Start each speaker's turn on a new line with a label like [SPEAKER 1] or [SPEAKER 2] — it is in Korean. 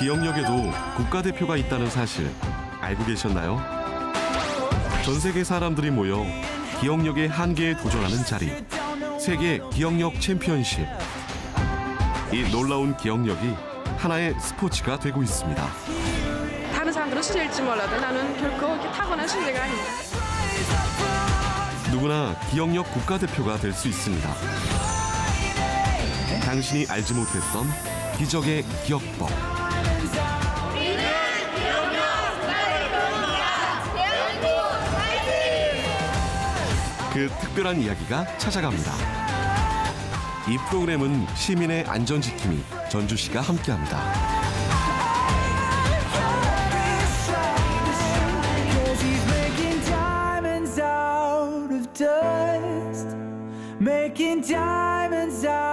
[SPEAKER 1] 기억력에도 국가대표가 있다는 사실 알고 계셨나요? 전 세계 사람들이 모여 기억력의 한계에 도전하는 자리, 세계 기억력 챔피언십. 이 놀라운 기억력이 하나의 스포츠가 되고 있습니다.
[SPEAKER 2] 다른 사람들은 실력일지 몰라도 나는 결코 이렇게 타고난 실력이 아니다.
[SPEAKER 1] 누구나 기억력 국가대표가 될 수 있습니다. 당신이 알지 못했던 기적의 기억법. 그 특별한 이야기가 찾아갑니다. 이 프로그램은 시민의 안전지킴이 전주시가 함께합니다.
[SPEAKER 3] Making diamonds out